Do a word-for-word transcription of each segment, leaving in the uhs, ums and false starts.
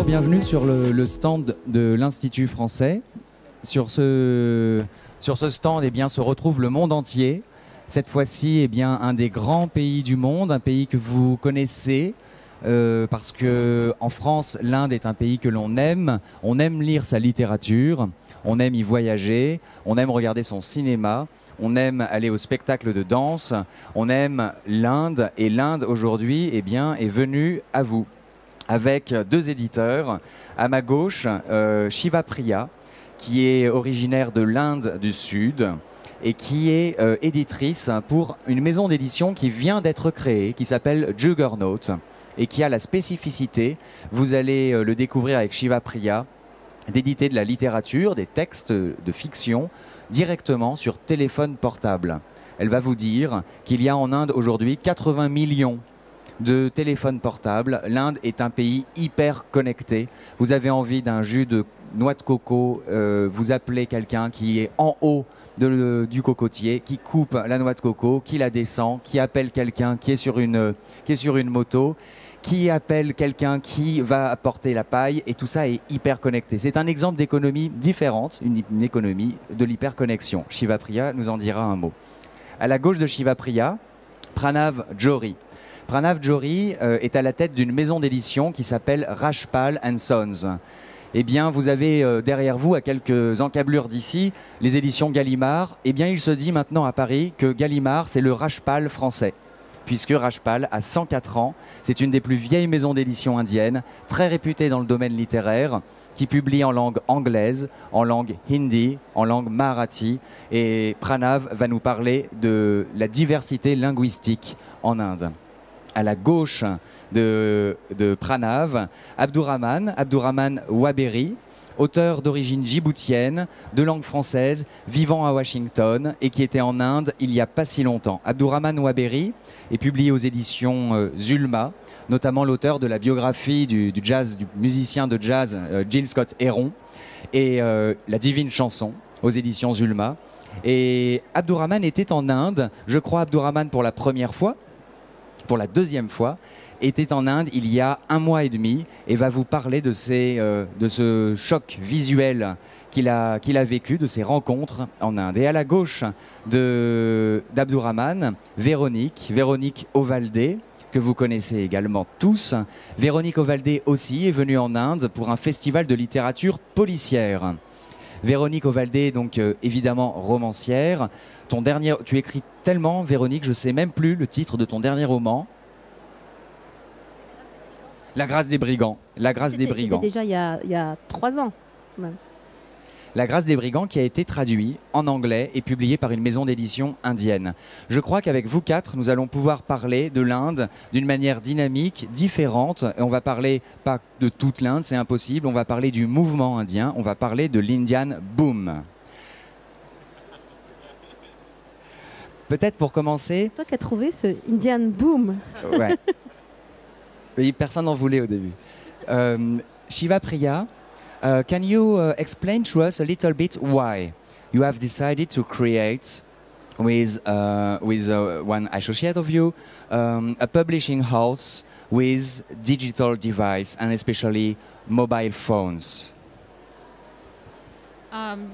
bienvenue sur le, le stand de l'Institut français. Sur ce, sur ce stand, eh bien, se retrouve le monde entier. Cette fois-ci, eh bien, un des grands pays du monde, un pays que vous connaissez, euh, parce que en France, l'Inde est un pays que l'on aime. On aime lire sa littérature, on aime y voyager, on aime regarder son cinéma, on aime aller au spectacle de danse, on aime l'Inde. Et l'Inde, aujourd'hui, eh bien, est venue à vous, avec deux éditeurs. À ma gauche, euh, Shiva Priya, qui est originaire de l'Inde du Sud et qui est euh, éditrice pour une maison d'édition qui vient d'être créée, qui s'appelle Juggernaut, et qui a la spécificité, vous allez euh, le découvrir avec Shiva Priya, d'éditer de la littérature, des textes de fiction, directement sur téléphone portable. Elle va vous dire qu'il y a en Inde aujourd'hui quatre-vingts millions de téléphones portables. L'Inde est un pays hyper connecté. Vous avez envie d'un jus de noix de coco, euh, vous appelez quelqu'un qui est en haut de le, du cocotier, qui coupe la noix de coco, qui la descend, qui appelle quelqu'un qui est sur une, qui est sur une moto, qui appelle quelqu'un qui va apporter la paille, et tout ça est hyper connecté. C'est un exemple d'économie différente, une, une économie de l'hyperconnexion. Shiva Priya nous en dira un mot. À la gauche de Shiva Priya, Pranav Johri. Pranav Johri euh, est à la tête d'une maison d'édition qui s'appelle Rajpal and Sons. Eh bien, vous avez euh, derrière vous, à quelques encablures d'ici, les éditions Gallimard. Eh bien, il se dit maintenant à Paris que Gallimard, c'est le Rajpal français, puisque Rajpal a cent quatre ans. C'est une des plus vieilles maisons d'édition indiennes, très réputée dans le domaine littéraire, qui publie en langue anglaise, en langue hindi, en langue marathi. Et Pranav va nous parler de la diversité linguistique en Inde. À la gauche de, de Pranav, Abdurrahman, Abdurrahman Waberi, auteur d'origine djiboutienne, de langue française, vivant à Washington et qui était en Inde il n'y a pas si longtemps. Abdurrahman Waberi est publié aux éditions euh, Zulma, notamment l'auteur de la biographie du, du, jazz, du musicien de jazz euh, Gil Scott Heron et euh, La Divine Chanson aux éditions Zulma. Et Abdurrahman était en Inde, je crois Abdurrahman pour la première fois, pour la deuxième fois, était en Inde il y a un mois et demi et va vous parler de, ces, euh, de ce choc visuel qu'il a, qu'il a vécu, de ses rencontres en Inde. Et à la gauche d'Abdurrahman, Véronique, Véronique Ovaldé, que vous connaissez également tous. Véronique Ovaldé aussi est venue en Inde pour un festival de littérature policière. Véronique Ovaldé, donc euh, évidemment romancière. Ton dernier, tu écris tellement, Véronique, je ne sais même plus le titre de ton dernier roman. La Grâce des Brigands. La Grâce des Brigands. C'était déjà il y, a, il y a trois ans. Même. La Grâce des Brigands, qui a été traduit en anglais et publié par une maison d'édition indienne. Je crois qu'avec vous quatre, nous allons pouvoir parler de l'Inde d'une manière dynamique, différente. Et on va parler pas de toute l'Inde, c'est impossible. On va parler du mouvement indien, on va parler de l'Indian Boom. Peut-être pour commencer... Toi qui as trouvé ce Indian Boom. Ouais. Et personne n'en voulait au début. Euh, Shiva Priya, Uh, can you uh, explain to us a little bit why you have decided to create with, uh, with uh, one associate of you um, a publishing house with digital device and especially mobile phones? Um,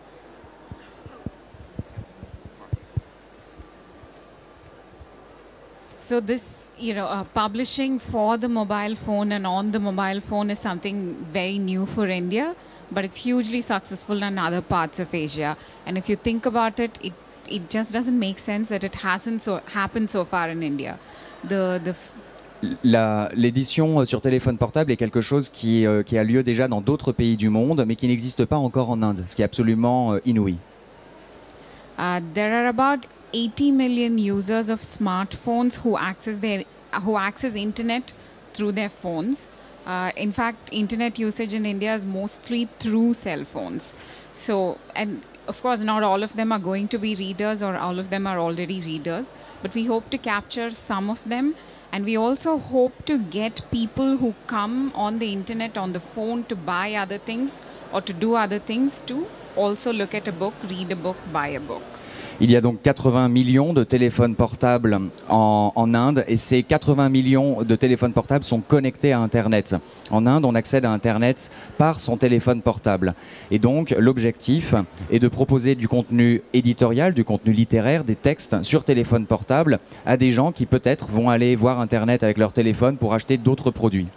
So this, you know, uh, publishing for the mobile phone and on the mobile phone is something very new for India, but it's hugely successful in other parts of Asia. And if you think about it, it, it just doesn't make sense that it hasn't so happened so far in India. The, the L'édition sur téléphone portable est quelque chose qui, euh, qui a lieu déjà dans d'autres pays du monde, mais qui n'existe pas encore en Inde, ce qui est absolument euh, inouï. Uh, there are about eighty million users of smartphones who access their who access internet through their phones. Uh, in fact, internet usage in India is mostly through cell phones. So, and of course, not all of them are going to be readers, or all of them are already readers. But we hope to capture some of them, and we also hope to get people who come on the internet on the phone to buy other things or to do other things to also look at a book, read a book, buy a book. Il y a donc quatre-vingts millions de téléphones portables en, en Inde et ces quatre-vingts millions de téléphones portables sont connectés à Internet. En Inde, on accède à Internet par son téléphone portable. Et donc, l'objectif est de proposer du contenu éditorial, du contenu littéraire, des textes sur téléphone portable à des gens qui peut-être vont aller voir Internet avec leur téléphone pour acheter d'autres produits.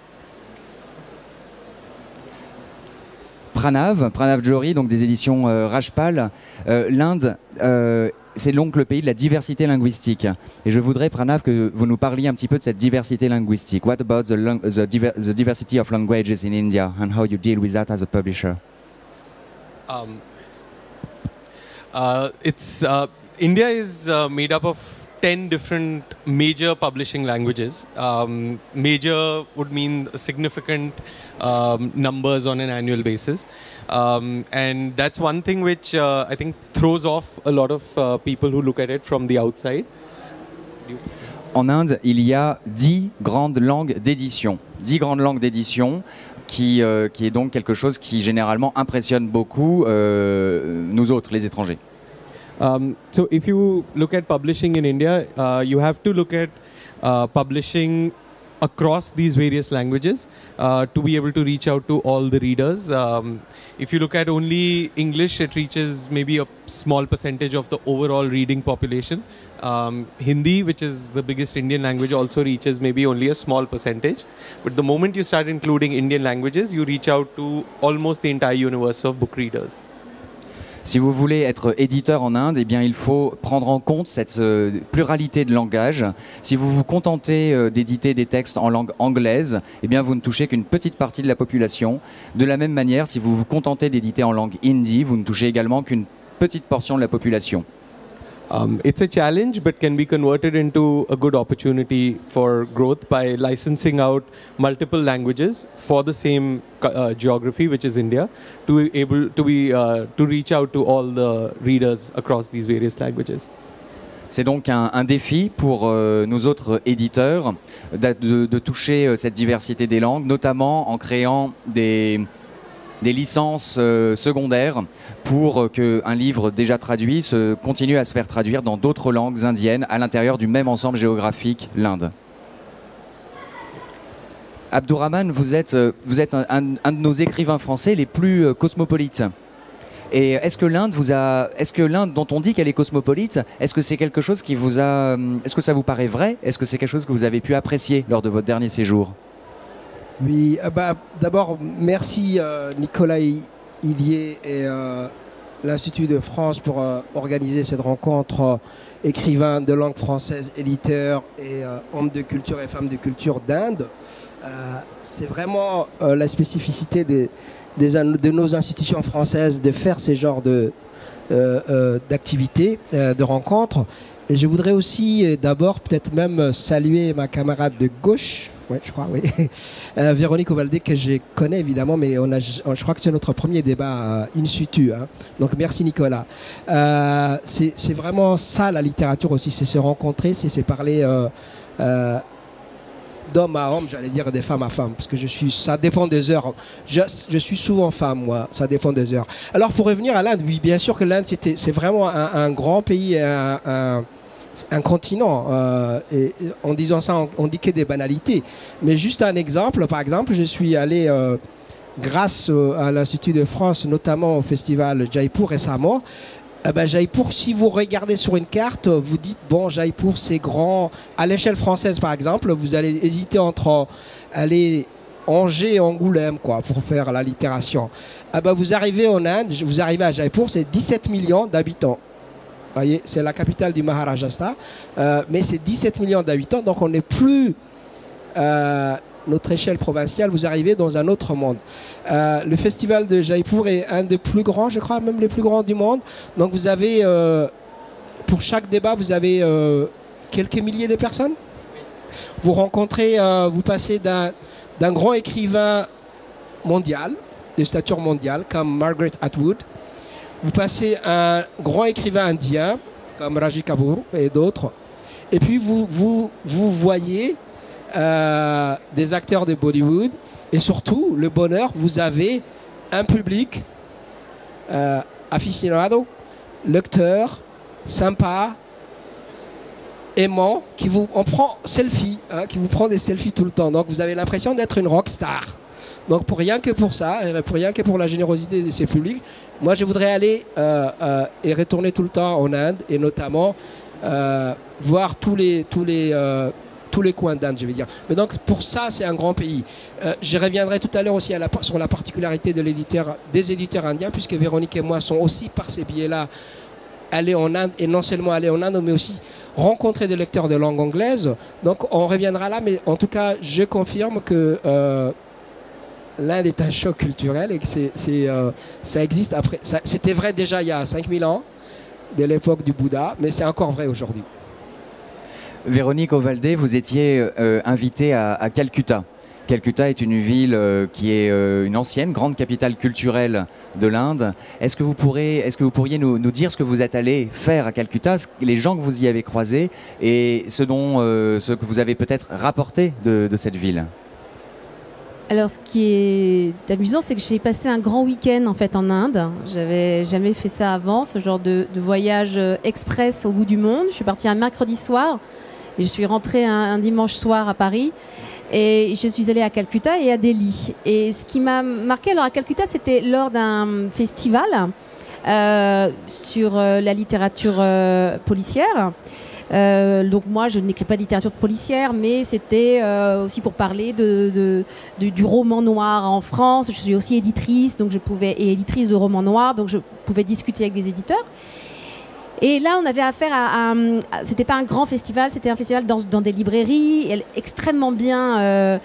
Pranav, Pranav Johri, donc des éditions euh, Rajpal. Euh, L'Inde, euh, c'est donc le pays de la diversité linguistique. Et je voudrais, Pranav, que vous nous parliez un petit peu de cette diversité linguistique. What about the, the, diver the diversity of languages in India and how you deal with that as a publisher? Um, uh, it's uh, India is uh, made up of ten different major publishing languages. Um, major would mean significant um, numbers on an annual basis. Um, and that's one thing which uh, I think throws off a lot of uh, people who look at it from the outside. En Inde, il y a dix grandes langues d'édition. dix grandes langues d'édition qui, euh, qui est donc quelque chose qui généralement impressionne beaucoup euh, nous autres, les étrangers. Um, so if you look at publishing in India, uh, you have to look at uh, publishing across these various languages uh, to be able to reach out to all the readers. Um, if you look at only English, it reaches maybe a small percentage of the overall reading population. Um, Hindi, which is the biggest Indian language, also reaches maybe only a small percentage. But the moment you start including Indian languages, you reach out to almost the entire universe of book readers. Si vous voulez être éditeur en Inde, eh bien, il faut prendre en compte cette euh, pluralité de langages. Si vous vous contentez euh, d'éditer des textes en langue anglaise, eh bien, vous ne touchez qu'une petite partie de la population. De la même manière, si vous vous contentez d'éditer en langue hindi, vous ne touchez également qu'une petite portion de la population. Um, it's a challenge, but can be converted into a good opportunity for growth by licensing out multiple languages for the same uh, geography, which is India, to be able to be uh, to reach out to all the readers across these various languages. C'est donc un, un défi pour euh, nous autres éditeurs de, de, de toucher euh, cette diversité des langues, notamment en créant des des licences euh, secondaires pour euh, qu'un livre déjà traduit se continue à se faire traduire dans d'autres langues indiennes à l'intérieur du même ensemble géographique, l'Inde. Abdourahmane, vous êtes, euh, vous êtes un, un, un de nos écrivains français les plus euh, cosmopolites. Et est-ce que l'Inde vous a, est-ce que l'Inde dont on dit qu'elle est cosmopolite, est-ce que c'est quelque chose qui vous a, est-ce que ça vous paraît vrai? Est-ce que c'est quelque chose que vous avez pu apprécier lors de votre dernier séjour? Oui, euh, bah, d'abord, merci euh, Nicolas Hillier et euh, l'Institut de France pour euh, organiser cette rencontre euh, écrivains de langue française, éditeurs et euh, hommes de culture et femmes de culture d'Inde. Euh, c'est vraiment euh, la spécificité des, des, de nos institutions françaises de faire ces genres de, euh, euh, d'activités, euh, de rencontres. Et je voudrais aussi euh, d'abord peut-être même saluer ma camarade de gauche, oui, je crois, oui. Euh, Véronique Ovaldé, que je connais évidemment, mais on a, je crois que c'est notre premier débat euh, in situ. Hein. Donc merci Nicolas. Euh, c'est vraiment ça la littérature aussi, c'est se rencontrer, c'est se parler euh, euh, d'homme à homme, j'allais dire de femme à femme, parce que je suis, ça dépend des heures. Je, je suis souvent femme, moi, ça dépend des heures. Alors pour revenir à l'Inde, oui, bien sûr que l'Inde, c'est vraiment un, un grand pays, un, un un continent, euh, et en disant ça, on, on dit que des banalités. Mais juste un exemple, par exemple, je suis allé, euh, grâce euh, à l'Institut de France, notamment au festival Jaipur récemment. Eh ben, Jaipur, si vous regardez sur une carte, vous dites, bon, Jaipur, c'est grand. À l'échelle française, par exemple, vous allez hésiter entre aller Angers et Angoulême, quoi, pour faire l'allitération. Eh ben, vous arrivez en Inde, vous arrivez à Jaipur, c'est dix-sept millions d'habitants. C'est la capitale du Maharashtra, euh, mais c'est dix-sept millions d'habitants, donc on n'est plus euh, notre échelle provinciale, vous arrivez dans un autre monde. Euh, le festival de Jaipur est un des plus grands, je crois, même les plus grands du monde. Donc vous avez, euh, pour chaque débat, vous avez euh, quelques milliers de personnes. Vous rencontrez, euh, vous passez d'un d'un grand écrivain mondial, de stature mondiale, comme Margaret Atwood. Vous passez un grand écrivain indien, comme Raji Kapoor et d'autres. Et puis vous, vous, vous voyez euh, des acteurs de Bollywood. Et surtout, le bonheur, vous avez un public euh, aficionado, lecteur, sympa, aimant, qui vous on prend selfie, hein, qui vous prend des selfies tout le temps. Donc vous avez l'impression d'être une rockstar. Donc pour rien que pour ça, et pour rien que pour la générosité de ces publics, moi je voudrais aller euh, euh, et retourner tout le temps en Inde et notamment euh, voir tous les tous les euh, tous les coins d'Inde, je vais dire. Mais donc pour ça, c'est un grand pays. Euh, je reviendrai tout à l'heure aussi à la, sur la particularité de l'éditeur, des éditeurs indiens, puisque Véronique et moi sont aussi par ces biais-là aller en Inde, et non seulement aller en Inde, mais aussi rencontrer des lecteurs de langue anglaise. Donc on reviendra là, mais en tout cas, je confirme que euh, l'Inde est un choc culturel et que c'est, c'est, euh, ça existe après. Ça, c'était vrai déjà il y a cinq mille ans, dès l'époque du Bouddha, mais c'est encore vrai aujourd'hui. Véronique Ovaldé, vous étiez euh, invitée à, à Calcutta. Calcutta est une ville euh, qui est euh, une ancienne grande capitale culturelle de l'Inde. Est-ce que vous pourrez, est-ce que vous pourriez nous, nous dire ce que vous êtes allé faire à Calcutta, les gens que vous y avez croisés et ce, dont, euh, ce que vous avez peut-être rapporté de, de cette ville? Alors, ce qui est amusant, c'est que j'ai passé un grand week-end en fait en Inde. J'avais jamais fait ça avant, ce genre de, de voyage express au bout du monde. Je suis partie un mercredi soir et je suis rentrée un, un dimanche soir à Paris. Et je suis allée à Calcutta et à Delhi. Et ce qui m'a marqué alors à Calcutta, c'était lors d'un festival euh, sur euh, la littérature euh, policière. Euh, donc moi, je n'écris pas de littérature policière, mais c'était euh, aussi pour parler de, de, de, du roman noir en France. Je suis aussi éditrice, donc je pouvais, et éditrice de romans noirs, donc je pouvais discuter avec des éditeurs. Et là, on avait affaire à, à, à c'était pas un grand festival, c'était un festival dans, dans des librairies, extrêmement bien, euh,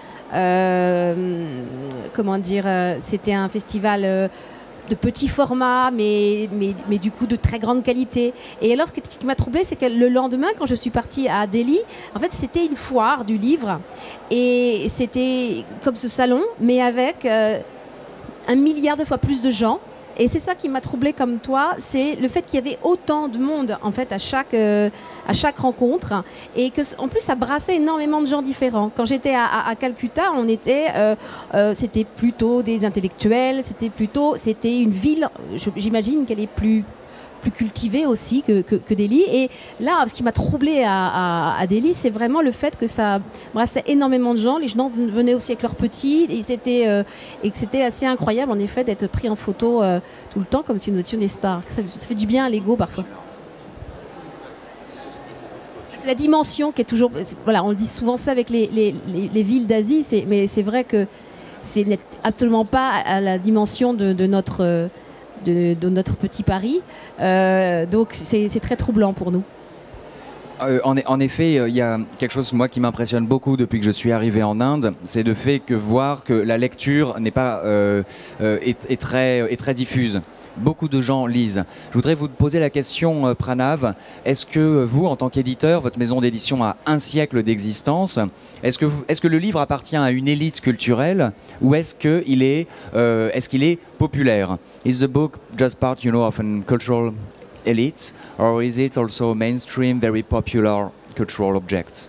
euh, comment dire, euh, c'était un festival euh, de petit format, mais, mais, mais du coup de très grande qualité. Et alors, ce qui m'a troublée, c'est que le lendemain, quand je suis partie à Delhi, en fait, c'était une foire du livre, et c'était comme ce salon, mais avec euh, un milliard de fois plus de gens. Et c'est ça qui m'a troublée comme toi, c'est le fait qu'il y avait autant de monde en fait à chaque, euh, à chaque rencontre et que en plus ça brassait énormément de gens différents. Quand j'étais à, à, à Calcutta, on était, euh, euh, c'était plutôt des intellectuels, c'était plutôt, c'était une ville, j'imagine qu'elle est plus plus cultivée aussi que, que, que Delhi. Et là, ce qui m'a troublée à, à, à Delhi, c'est vraiment le fait que ça brassait énormément de gens. Les gens venaient aussi avec leurs petits et c'était, euh, et que c'était assez incroyable, en effet, d'être pris en photo euh, tout le temps comme si nous étions des stars. Ça, ça fait du bien à l'ego parfois. C'est la dimension qui est toujours... Voilà, on le dit souvent ça avec les, les, les, les villes d'Asie, c'est, mais c'est vrai que c'est absolument pas à la dimension de, de notre... Euh, De, de notre petit Paris. Euh, donc c'est très troublant pour nous. Euh, en, en effet, il euh, y a quelque chose moi qui m'impressionne beaucoup depuis que je suis arrivé en Inde, c'est de fait que voir que la lecture n'est pas euh, euh, est, est très est très diffuse. Beaucoup de gens lisent. Je voudrais vous poser la question, euh, Pranav. Est-ce que vous, en tant qu'éditeur, votre maison d'édition a un siècle d'existence? Est-ce que, vous, est-ce que le livre appartient à une élite culturelle ou est-ce qu'il est, euh, est-ce qu'il est populaire? Is the book just part, you know, of a cultural elite, or is it also a mainstream, very popular cultural object?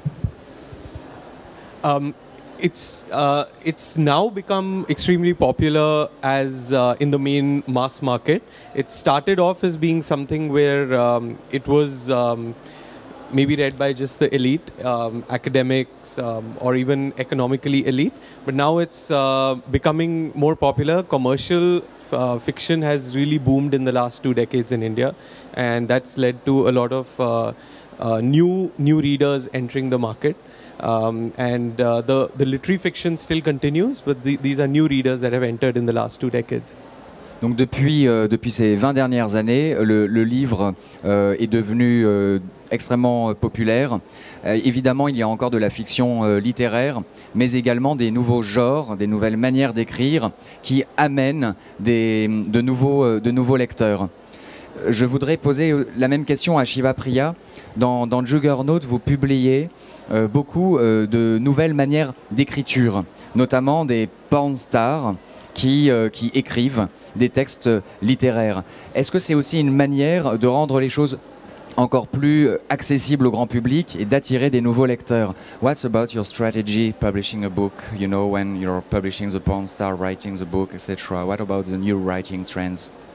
Um, It's uh, it's now become extremely popular as uh, in the main mass market. It started off as being something where um, it was um, maybe read by just the elite, um, academics, um, or even economically elite. But now it's uh, becoming more popular. Commercial uh, fiction has really boomed in the last two decades in India, and that's led to a lot of uh, uh, new new readers entering the market. Um, and uh, the, the literary fiction still continues, but the, these are new readers that have entered in the last two decades. Donc depuis, euh, depuis ces vingt dernières années, le, le livre euh, est devenu euh, extrêmement populaire. Euh, évidemment, il y a encore de la fiction euh, littéraire, mais également des nouveaux genres, des nouvelles manières d'écrire qui amènent des, de, nouveaux, euh, de nouveaux lecteurs. Je voudrais poser la même question à Shiva Priya. Dans, dans Juggernaut, vous publiez euh, beaucoup euh, de nouvelles manières d'écriture, notamment des porn stars qui, euh, qui écrivent des textes littéraires. Est-ce que c'est aussi une manière de rendre les choses encore plus accessibles au grand public et d'attirer des nouveaux lecteurs? What's about your strategy publishing a book, you know, when you're publishing the porn star, writing the book, et cetera? What about the new writing trends?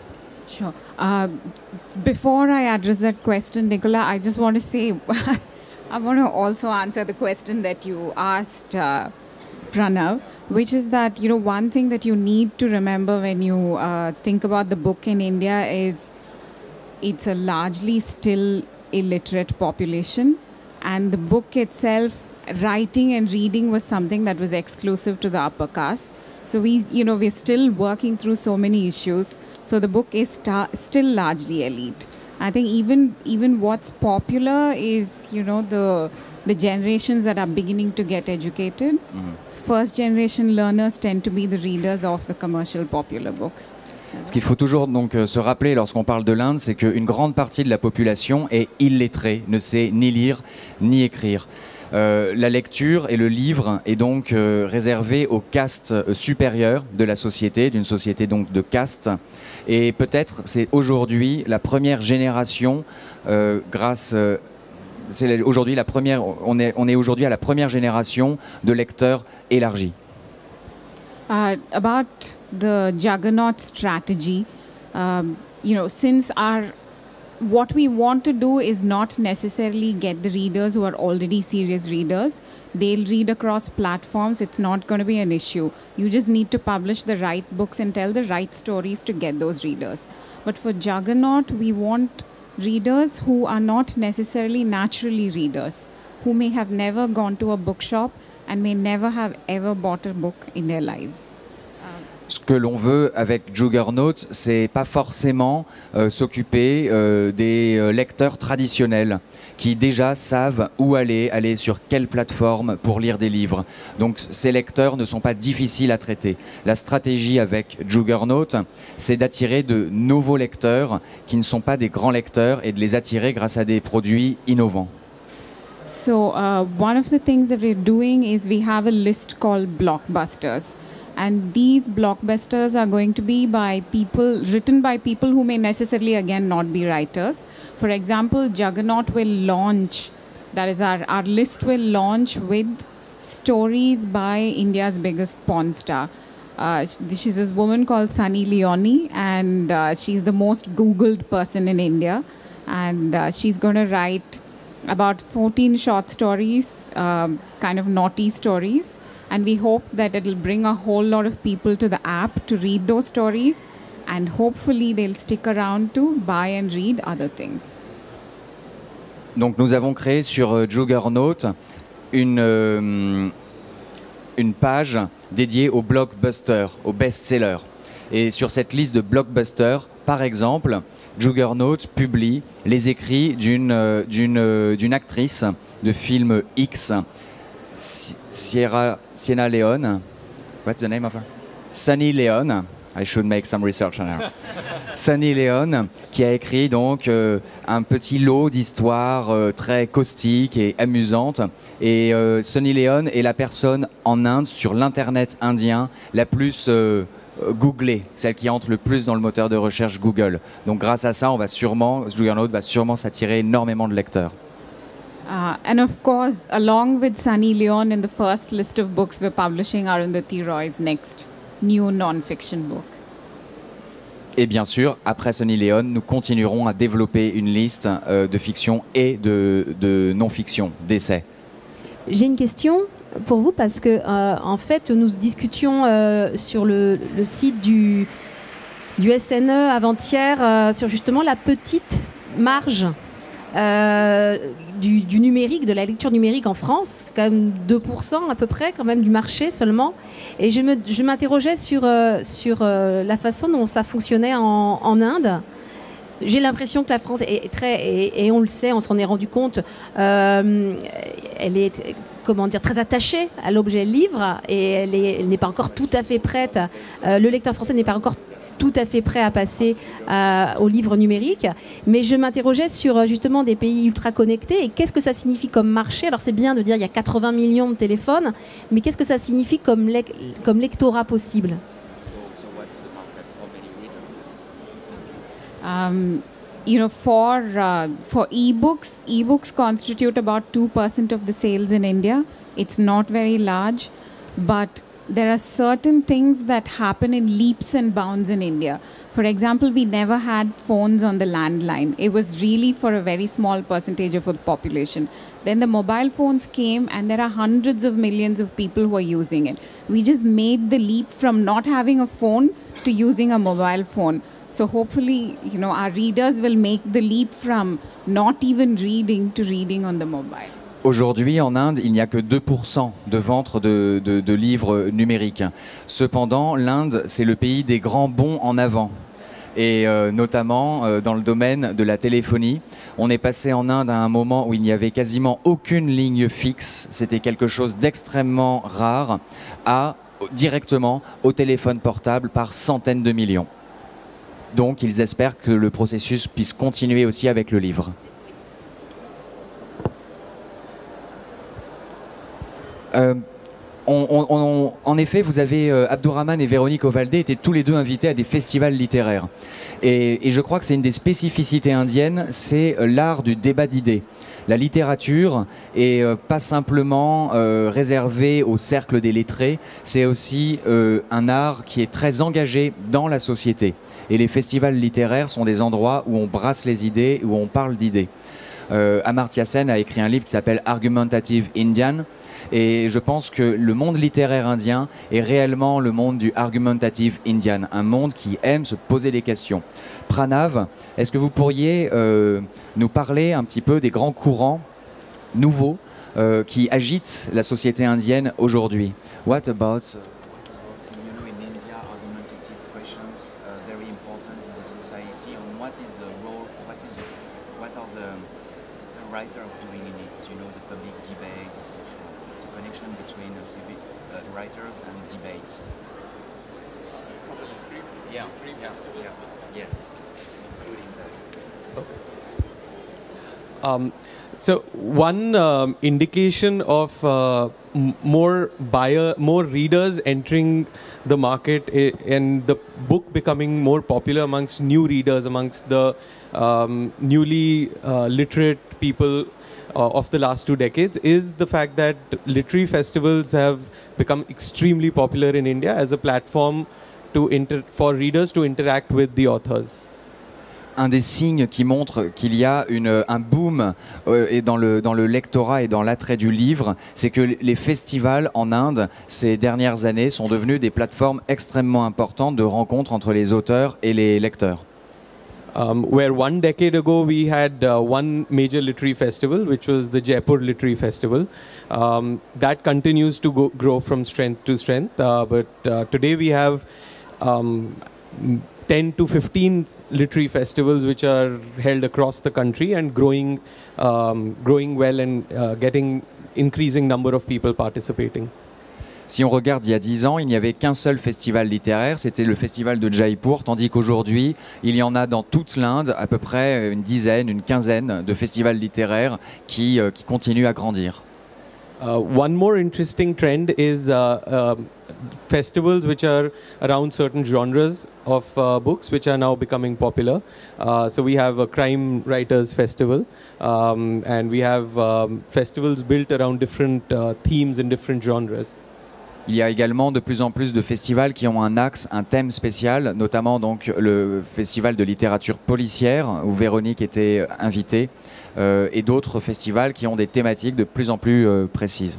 Sure. Uh, before I address that question, Nicola, I just want to say, I want to also answer the question that you asked, uh, Pranav, which is that, you know, one thing that you need to remember when you uh, think about the book in India is it's a largely still illiterate population, and the book itself, writing and reading was something that was exclusive to the upper caste. So we, you know, we're still working through so many issues. So the book is sta- still largely elite. I think even even what's popular is, you know, the the generations that are beginning to get educated. Mm-hmm. First generation learners tend to be the readers of the commercial popular books. Ce qu'il faut toujours donc se rappeler lorsqu'on parle de l'Inde, c'est qu'une grande partie de la population est illettrée, ne sait ni lire ni écrire. Euh, la lecture et le livre est donc euh, réservé aux castes euh, supérieures de la société, d'une société donc de castes. Et peut-être c'est aujourd'hui la première génération, euh, grâce, euh, c'est aujourd'hui la première, on est, on est aujourd'hui à la première génération de lecteurs élargis. Uh, about the Juggernaut strategy, um, you know, since our what we want to do is not necessarily get the readers who are already serious readers. They'll read across platforms. It's not going to be an issue. You just need to publish the right books and tell the right stories to get those readers. But for Juggernaut, we want readers who are not necessarily naturally readers, who may have never gone to a bookshop and may never have ever bought a book in their lives. Ce que l'on veut avec Juggernaut, c'est pas forcément euh, s'occuper euh, des euh, lecteurs traditionnels qui déjà savent où aller, aller sur quelle plateforme pour lire des livres. Donc ces lecteurs ne sont pas difficiles à traiter. La stratégie avec Juggernaut, c'est d'attirer de nouveaux lecteurs qui ne sont pas des grands lecteurs et de les attirer grâce à des produits innovants. So uh, one of the things that we're doing is we have a list called blockbusters. And these blockbusters are going to be by people, written by people who may necessarily, again, not be writers. For example, Juggernaut will launch, that is our, our list will launch with stories by India's biggest porn star. Uh, she's this woman called Sunny Leone, and uh, she's the most Googled person in India. And uh, she's going to write about fourteen short stories, um, kind of naughty stories. And we hope that it'll bring a whole lot of people to the app to read those stories, and hopefully they'll stick around to buy and read other things. Donc nous avons créé sur euh, Juggernaut une, euh, une page dédiée aux blockbusters, aux best-sellers. Et sur cette liste de blockbusters, par exemple, Juggernaut publie les écrits d'une, euh, d'une, euh, d'une actrice de film X, Sierra, Sienna Leone. What's the name of her? Sunny Leone. I should make some research on her. Sunny Leone, qui a écrit donc euh, un petit lot d'histoires euh, très caustiques et amusantes. Et euh, Sunny Leone est la personne en Inde, sur l'internet indien, la plus euh, googlée, celle qui entre le plus dans le moteur de recherche Google. Donc grâce à ça, on va sûrement, Juggernaut va sûrement s'attirer énormément de lecteurs. Uh, and of course, along with Sunny Leone, in the first list of books we're publishing, Arundhati Roy's next new non-fiction book. Et bien sûr, après Sunny Leone, nous continuerons à développer une liste euh, de fiction et de, de non-fiction, d'essais. J'ai une question pour vous parce que, euh, en fait, nous discutions euh, sur le, le site du, du S N E avant-hier euh, sur justement la petite marge Euh, du, du numérique, de la lecture numérique en France. C'est quand même deux pour cent à peu près quand même du marché seulement. Et je, me, je m'interrogeais sur, euh, sur euh, la façon dont ça fonctionnait en, en Inde. J'ai l'impression que la France est très, et, et on le sait, on s'en est rendu compte, euh, elle est comment dire, très attachée à l'objet livre et elle, est, elle n'est pas encore tout à fait prête. Euh, le lecteur français n'est pas encore tout à fait prêt à passer euh, au livre numérique. Mais je m'interrogeais sur justement des pays ultra connectés et qu'est-ce que ça signifie comme marché. Alors c'est bien de dire qu'il y a quatre-vingts millions de téléphones, mais qu'est-ce que ça signifie comme, lec- comme lectorat possible? Um, you know, for uh, for ebooks, ebooks constitute about two percent of the sales in India. It's not very large, but there are certain things that happen in leaps and bounds in India. For example, we never had phones on the landline. It was really for a very small percentage of the population. Then the mobile phones came and there are hundreds of millions of people who are using it. We just made the leap from not having a phone to using a mobile phone. So hopefully, you know, our readers will make the leap from not even reading to reading on the mobile. Aujourd'hui, en Inde, il n'y a que deux pour cent de ventes de, de, de livres numériques. Cependant, l'Inde, c'est le pays des grands bonds en avant. Et euh, notamment euh, dans le domaine de la téléphonie. On est passé en Inde à un moment où il n'y avait quasiment aucune ligne fixe. C'était quelque chose d'extrêmement rare, à directement au téléphone portable par centaines de millions. Donc, ils espèrent que le processus puisse continuer aussi avec le livre. Euh, on, on, on, en effet, vous avez euh, Abdourahmane et Véronique Ovaldé étaient tous les deux invités à des festivals littéraires. Et, et je crois que c'est une des spécificités indiennes, c'est euh, l'art du débat d'idées. La littérature est euh, pas simplement euh, réservée au cercle des lettrés, c'est aussi euh, un art qui est très engagé dans la société. Et les festivals littéraires sont des endroits où on brasse les idées, où on parle d'idées. Euh, Amartya Sen a écrit un livre qui s'appelle Argumentative Indian. Et je pense que le monde littéraire indien est réellement le monde du argumentative Indian, un monde qui aime se poser des questions. Pranav, est-ce que vous pourriez euh, nous parler un petit peu des grands courants nouveaux euh, qui agitent la société indienne aujourd'hui? What about, uh, you know, in India, argumentative questions uh, very important in the society, and what is the role, what is, what are the, the writers doing in it? You know, the public debate, et cetera. Connection between uh, civic uh, writers and debates. Yeah, yeah, yeah, yes, including that. Okay. Um, so one um, indication of uh, m more buyer, more readers entering the market and the book becoming more popular amongst new readers, amongst the um, newly uh, literate people Uh, of the last two decades is the fact that literary festivals have become extremely popular in India as a platform to inter for readers to interact with the authors. Un des signes qui montre qu'il y a une, un boom euh, et dans, le, dans le lectorat et dans l'attrait du livre, c'est que les festivals en Inde, ces dernières années, sont devenus des plateformes extrêmement importantes de rencontres entre les auteurs et les lecteurs. Um, where one decade ago we had uh, one major literary festival, which was the Jaipur Literary Festival. Um, that continues to go, grow from strength to strength. Uh, but uh, today we have um, ten to fifteen literary festivals which are held across the country and growing, um, growing well and uh, getting increasing number of people participating. Si on regarde il y a dix ans, il n'y avait qu'un seul festival littéraire, c'était le festival de Jaipur, tandis qu'aujourd'hui, il y en a dans toute l'Inde à peu près une dizaine, une quinzaine de festivals littéraires qui, euh, qui continuent à grandir. Uh, one more interesting trend is uh, uh, festivals which are around certain genres of uh, books which are now becoming popular. Uh, so we have a crime writers festival um, and we have um, festivals built around different uh, themes in different genres. Il y a également de plus en plus de festivals qui ont un axe, un thème spécial, notamment donc le festival de littérature policière où Véronique était invitée euh, et d'autres festivals qui ont des thématiques de plus en plus euh, précises.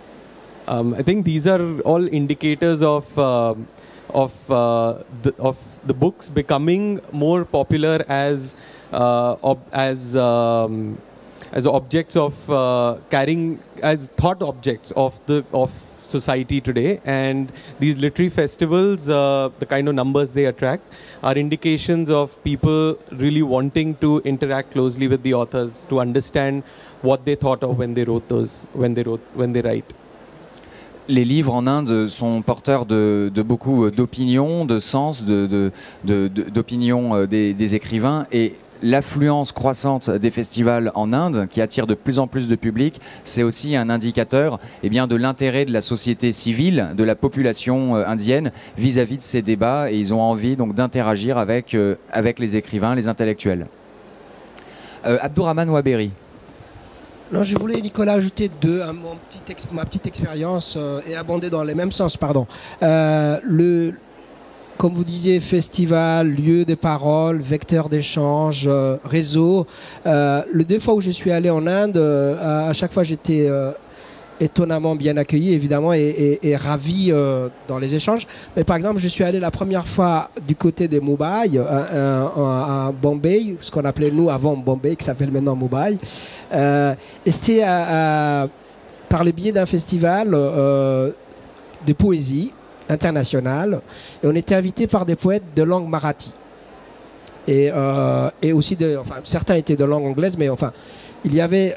Um, I think these are all indicators of uh, of uh, the, of the books becoming more popular as uh, ob as um, as objects of uh, carrying as thought objects of the of society today, and these literary festivals, uh, the kind of numbers they attract, are indications of people really wanting to interact closely with the authors to understand what they thought of when they wrote those, when they wrote, when they write. Les livres en Inde sont porteurs de, de beaucoup d'opinions, de sens, de, de, de, de, d'opinions des, des écrivains, et l'affluence croissante des festivals en Inde, qui attire de plus en plus de public, c'est aussi un indicateur eh bien, de l'intérêt de la société civile, de la population euh, indienne vis-à-vis de ces débats, et ils ont envie donc d'interagir avec, euh, avec les écrivains, les intellectuels. Euh, Abdourahmane Waberi. Non, je voulais, Nicolas, ajouter deux à mon petit ex- ma petite expérience euh, et abonder dans les mêmes sens, pardon. Euh, le, comme vous disiez, festival, lieu de parole, vecteur d'échange, euh, réseau. Euh, les deux fois où je suis allé en Inde, euh, à, à chaque fois j'étais euh, étonnamment bien accueilli, évidemment, et, et, et ravi euh, dans les échanges. Mais par exemple, je suis allé la première fois du côté de Mumbai, à, à, à Bombay, ce qu'on appelait nous avant Bombay, qui s'appelle maintenant Mumbai. Euh, et c'était à, à, par le biais d'un festival euh, de poésie internationale. Et on était invité par des poètes de langue marathi. Et, euh, et aussi, de, enfin, certains étaient de langue anglaise, mais enfin, il y avait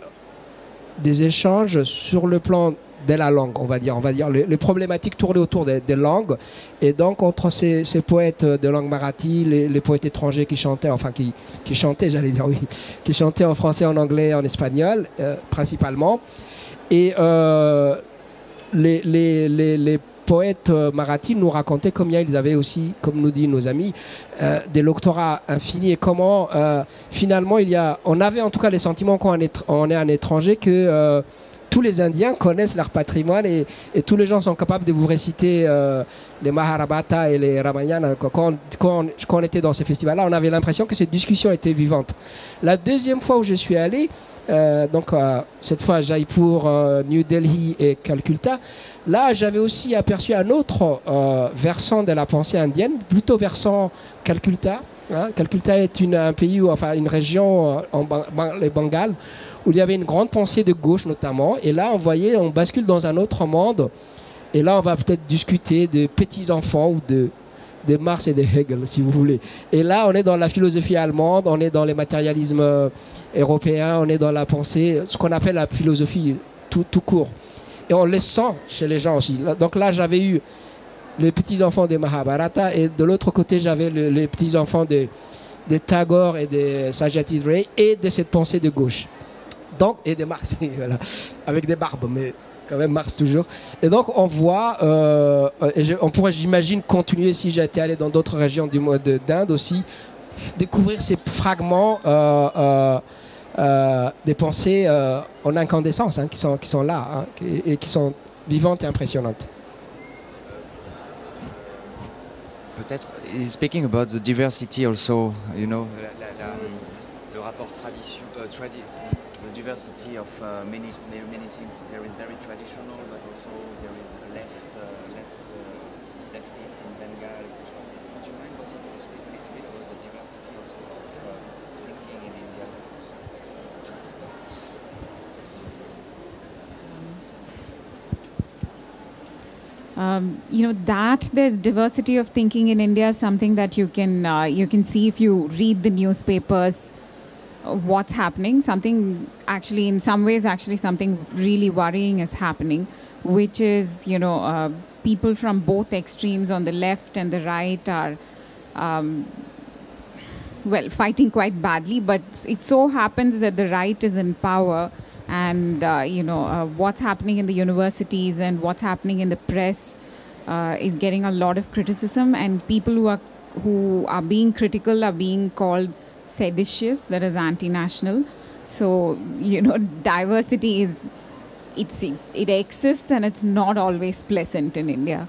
des échanges sur le plan de la langue, on va dire. On va dire les, les problématiques tournaient autour des, des langues. Et donc, entre ces, ces poètes de langue marathi, les, les poètes étrangers qui chantaient, enfin, qui, qui chantaient, j'allais dire, oui, qui chantaient en français, en anglais, en espagnol, euh, principalement. Et euh, les, les, les, les poètes euh, marathis nous racontaient combien ils avaient aussi, comme nous disent nos amis, euh, des doctorats infinis et comment euh, finalement il y a, on avait en tout cas les sentiments quand on est, on est un étranger que euh, tous les Indiens connaissent leur patrimoine et, et tous les gens sont capables de vous réciter euh, les Mahabharata et les Ramayana. Quand, quand, quand, quand on était dans ces festivals-là, on avait l'impression que cette discussion était vivante. La deuxième fois où je suis allé, Euh, donc euh, cette fois à Jaipur, euh, New Delhi et Calcutta. Là, j'avais aussi aperçu un autre euh, versant de la pensée indienne, plutôt versant Calcutta. Hein. Calcutta est une, un pays, où, enfin une région euh, en Bang les Bengales, où il y avait une grande pensée de gauche notamment. Et là, on voyait, on bascule dans un autre monde. Et là, on va peut-être discuter de petits-enfants ou de de Marx et de Hegel, si vous voulez. Et là, on est dans la philosophie allemande, on est dans les matérialismes euh, européens, on est dans la pensée, ce qu'on appelle la philosophie tout, tout court. Et on le sent chez les gens aussi. Donc là, j'avais eu les petits-enfants de Mahabharata et de l'autre côté, j'avais le, les petits-enfants de, de Tagore et de Satyajit Ray et de cette pensée de gauche. Donc, et de Marx, voilà, avec des barbes, mais quand même Marx toujours. Et donc on voit, euh, et je, on pourrait, j'imagine, continuer si j'étais allé dans d'autres régions du de, d'Inde aussi, découvrir ces fragments euh, euh, euh, des pensées euh, en incandescence hein, qui, sont, qui sont là hein, et, et qui sont vivantes et impressionnantes. Peut-être, speaking about the diversity also, you know, la, la, la, le rapport tradition, uh, tradi the diversity of uh, many, many things. There is very traditional, but also there is left, uh, left, uh, leftist in Bengal, et cetera. Would you mind also to speak a little bit about the diversity also of uh, thinking in India? Um, you know that there's diversity of thinking in India is something that you can uh, you can see if you read the newspapers. Uh, what's happening? Something actually, in some ways, actually something really worrying is happening, which is you know uh, people from both extremes on the left and the right are um, well fighting quite badly. But it so happens that the right is in power. And, uh, you know, uh, what's happening in the universities and what's happening in the press uh, is getting a lot of criticism. And people who are, who are being critical are being called seditious, that is anti-national. So, you know, diversity is, it's, it exists and it's not always pleasant in India.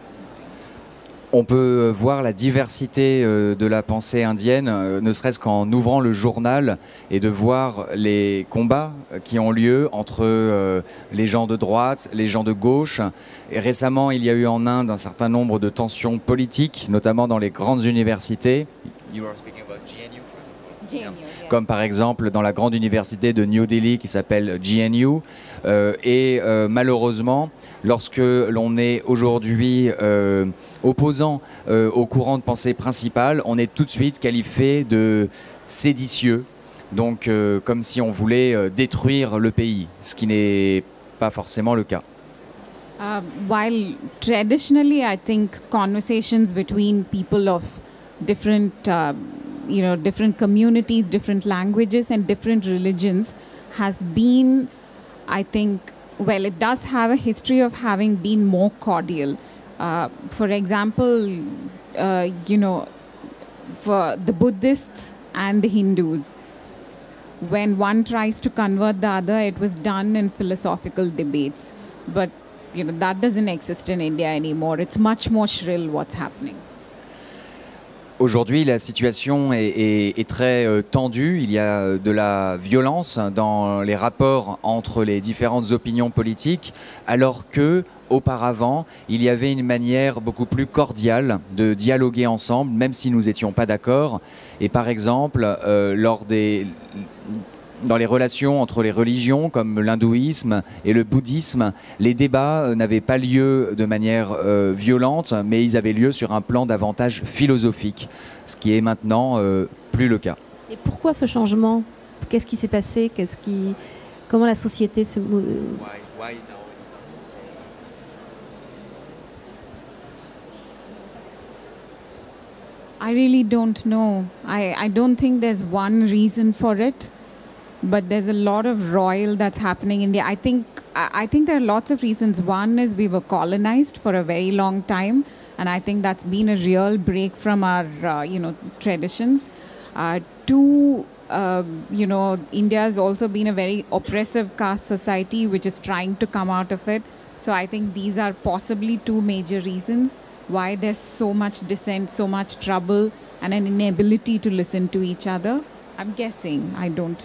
On peut voir la diversité de la pensée indienne, ne serait-ce qu'en ouvrant le journal et de voir les combats qui ont lieu entre les gens de droite, les gens de gauche. Et récemment, il y a eu en Inde un certain nombre de tensions politiques, notamment dans les grandes universités. You are speaking about G N U, for example. G N U, yeah. Comme par exemple dans la grande université de New Delhi qui s'appelle G N U. Euh, et euh, malheureusement, lorsque l'on est aujourd'hui euh, opposant euh, au courant de pensée principal, on est tout de suite qualifié de séditieux, donc euh, comme si on voulait euh, détruire le pays, ce qui n'est pas forcément le cas. Uh, while traditionally, I think conversations between people of different, uh, you know, different communities, different languages, and different religions has been, I think, well, it does have a history of having been more cordial. Uh, for example, uh, you know, for the Buddhists and the Hindus, when one tries to convert the other, it was done in philosophical debates. But you know, that doesn't exist in India anymore. It's much more shrill what's happening. Aujourd'hui, la situation est, est, est très euh, tendue. Il y a de la violence dans les rapports entre les différentes opinions politiques, alors que auparavant, il y avait une manière beaucoup plus cordiale de dialoguer ensemble, même si nous n'étions pas d'accord. Et par exemple, euh, lors des... dans les relations entre les religions comme l'hindouisme et le bouddhisme, les débats n'avaient pas lieu de manière euh, violente, mais ils avaient lieu sur un plan davantage philosophique, ce qui est maintenant euh, plus le cas. Et pourquoi ce changement? Qu'est-ce qui s'est passé? Qu'est-ce qui... Comment la société se... Why, why now it's not the same? I really don't know. I, I don't think there's one reason for it. But there's a lot of royal that's happening in India. I think I think there are lots of reasons. One is we were colonized for a very long time, and I think that's been a real break from our uh, you know traditions. Uh, two, uh, you know, India has also been a very oppressive caste society, which is trying to come out of it. So I think these are possibly two major reasons why there's so much dissent, so much trouble, and an inability to listen to each other. I'm guessing. I don't.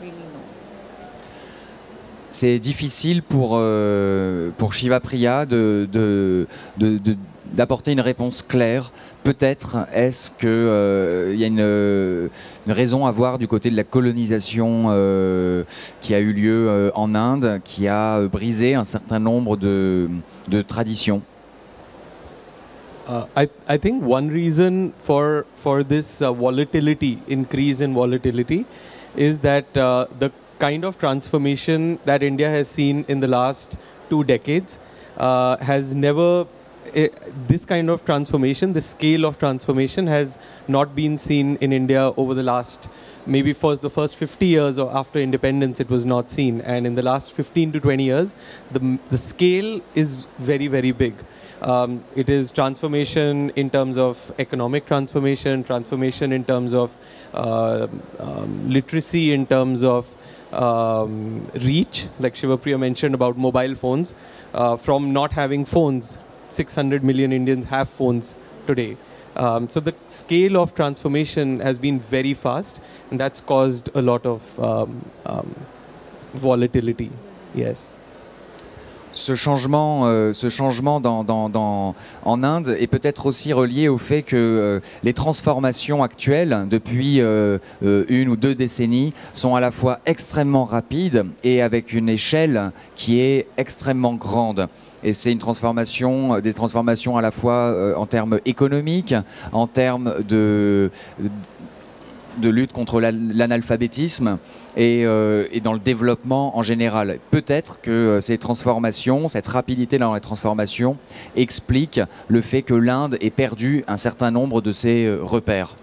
C'est difficile pour, euh, pour Shiva Priya de, de, de, de, d'apporter une réponse claire. Peut-être est-ce qu'il euh, y a une, une raison à voir du côté de la colonisation euh, qui a eu lieu euh, en Inde, qui a brisé un certain nombre de, de traditions. Uh, I, I think one reason for, for this uh, volatility, increase in volatility, is that uh, the kind of transformation that India has seen in the last two decades uh, has never, uh, this kind of transformation, the scale of transformation has not been seen in India over the last, maybe for the first fifty years or after independence it was not seen. And in the last fifteen to twenty years, the, the scale is very, very big. Um, it is transformation in terms of economic transformation, transformation in terms of uh, um, literacy, in terms of um, reach, like Shiva Priya mentioned about mobile phones. Uh, from not having phones, six hundred million Indians have phones today. Um, so the scale of transformation has been very fast, and that's caused a lot of um, um, volatility. Yes. Ce changement, euh, ce changement dans, dans, dans, en Inde est peut-être aussi relié au fait que euh, les transformations actuelles, depuis euh, euh, une ou deux décennies, sont à la fois extrêmement rapides et avec une échelle qui est extrêmement grande. Et c'est une transformation, des transformations à la fois euh, en termes économiques, en termes de... de lutte contre l'analphabétisme et, euh, et dans le développement en général. Peut-être que euh, ces transformations, cette rapidité dans les transformations explique le fait que l'Inde ait perdu un certain nombre de ses euh, repères.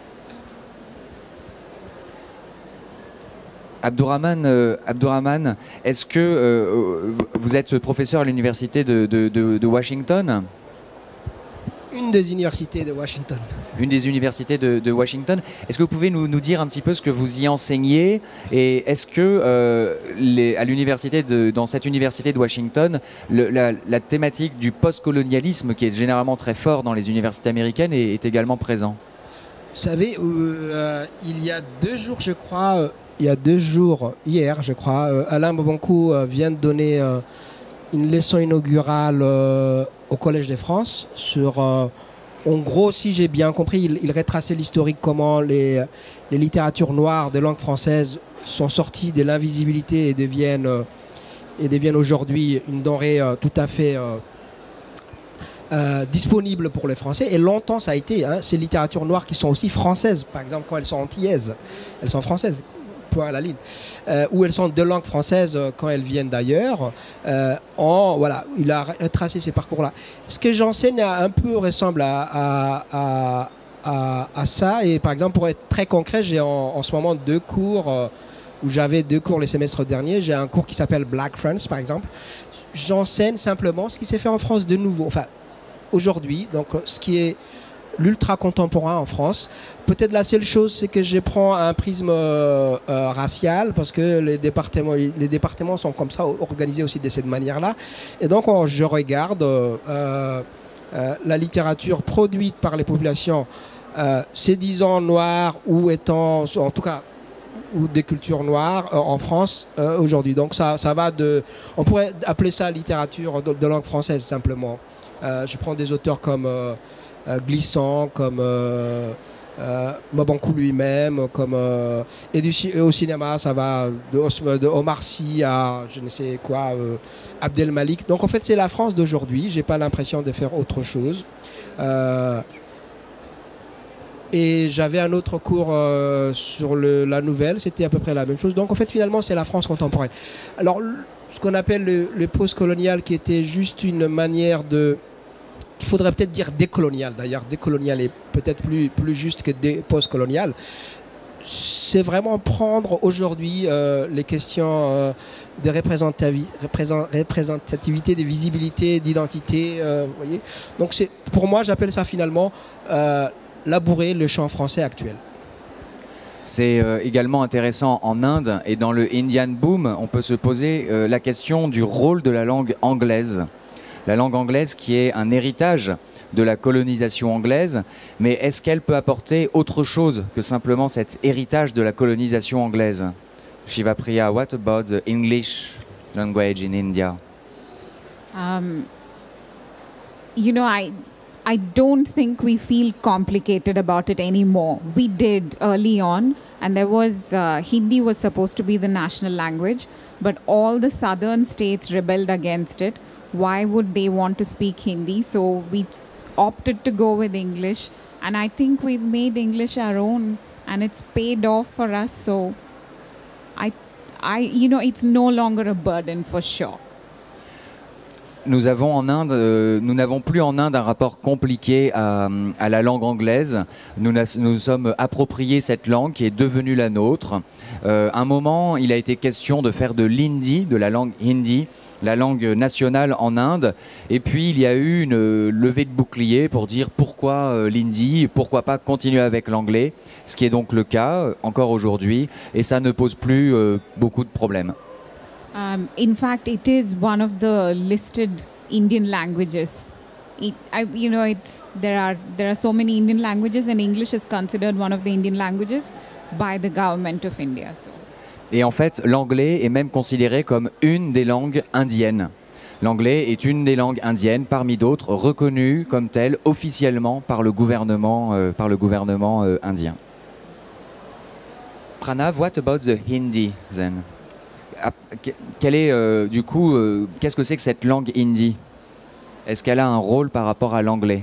Abdourahmane, euh, Abdourahmane, est-ce que euh, vous êtes professeur à l'université de, de, de, de Washington ? Une des universités de Washington. Une des universités de, de Washington. Est-ce que vous pouvez nous, nous dire un petit peu ce que vous y enseignez? Et est-ce que euh, les, à l'université de, dans cette université de Washington, le, la, la thématique du post-colonialisme, qui est généralement très fort dans les universités américaines, est, est également présent? Vous savez, euh, il y a deux jours, je crois, euh, il y a deux jours, hier, je crois, euh, Alain Bobankou euh, vient de donner euh, une leçon inaugurale euh, au Collège de France sur, euh, en gros, si j'ai bien compris, il, il retraçait l'historique, comment les, les littératures noires de langue française sont sorties de l'invisibilité et deviennent, euh, et deviennent aujourd'hui une denrée euh, tout à fait euh, euh, disponible pour les Français. Et longtemps, ça a été hein, ces littératures noires qui sont aussi françaises, par exemple quand elles sont antillaises, elles sont françaises. À la ligne, euh, où elles sont de langue française euh, quand elles viennent d'ailleurs. Euh, en, voilà, il a tracé ces parcours-là. Ce que j'enseigne un peu ressemble à, à, à, à, à ça. Et par exemple, pour être très concret, j'ai en, en ce moment deux cours, euh, où j'avais deux cours les semestres derniers. J'ai un cours qui s'appelle Black France, par exemple. J'enseigne simplement ce qui s'est fait en France de nouveau. Enfin, aujourd'hui, donc ce qui est l'ultra contemporain en France. Peut-être la seule chose, c'est que je prends un prisme euh, euh, racial, parce que les départements, les départements sont comme ça, organisés aussi de cette manière-là. Et donc, on, je regarde euh, euh, la littérature produite par les populations, euh, se disant noires ou étant, en tout cas, ou des cultures noires euh, en France euh, aujourd'hui. Donc, ça, ça va de... On pourrait appeler ça littérature de, de langue française, simplement. Euh, je prends des auteurs comme... Euh, Euh, Glissant, comme euh, euh, Mabankou lui-même, comme euh, et, du, et au cinéma, ça va de, Osme, de Omar Sy à je ne sais quoi, euh, Abdel Malik. Donc en fait, c'est la France d'aujourd'hui. J'ai pas l'impression de faire autre chose. Euh, et j'avais un autre cours euh, sur le, la nouvelle, c'était à peu près la même chose. Donc en fait, finalement, c'est la France contemporaine. Alors, ce qu'on appelle le, le post-colonial, qui était juste une manière de... Il faudrait peut-être dire décolonial, d'ailleurs. Décolonial est peut-être plus, plus juste que dé- post-colonial. C'est vraiment prendre aujourd'hui euh, les questions euh, de représentavi- représent- représentativité, de visibilité, d'identité. Euh, voyez. Donc c'est, pour moi, j'appelle ça finalement euh, labourer le champ français actuel. C'est euh, également intéressant en Inde, et dans le Indian Boom, on peut se poser euh, la question du rôle de la langue anglaise. La langue anglaise qui est un héritage de la colonisation anglaise, mais est-ce qu'elle peut apporter autre chose que simplement cet héritage de la colonisation anglaise? Shiva Priya, what about the English language in India? Um, you know, I, I don't think we feel complicated about it anymore. We did early on, and there was, uh, Hindi was supposed to be the national language, but all the southern states rebelled against it. Why would they want to speak Hindi? So we opted to go with English, and I think we've made English our own, and it's paid off for us. So I, I, you know, it's no longer a burden for sure. Nous avons en Inde, euh, nous n'avons plus en Inde un rapport compliqué à, à la langue anglaise. Nous nous sommes appropriés cette langue qui est devenue la nôtre. Euh, un moment, il a été question de faire de l'hindi, de la langue hindi, la langue nationale en Inde. Et puis, il y a eu une levée de bouclier pour dire pourquoi euh, l'hindi, pourquoi pas continuer avec l'anglais, ce qui est donc le cas euh, encore aujourd'hui. Et ça ne pose plus euh, beaucoup de problèmes. Um, in fact, it is one of the listed Indian languages. It, I, you know, it's there are there are so many Indian languages, and English is considered one of the Indian languages by the government of India. So. Et en fait, l'anglais est même considéré comme une des langues indiennes. L'anglais est une des langues indiennes, parmi d'autres, reconnue comme telle officiellement par le gouvernement, euh, par le gouvernement euh, indien. Pranav, what about the Hindi then? Quel est, euh, du coup, euh, qu'est-ce que c'est que cette langue hindi? Est-ce qu'elle a un rôle par rapport à l'anglais?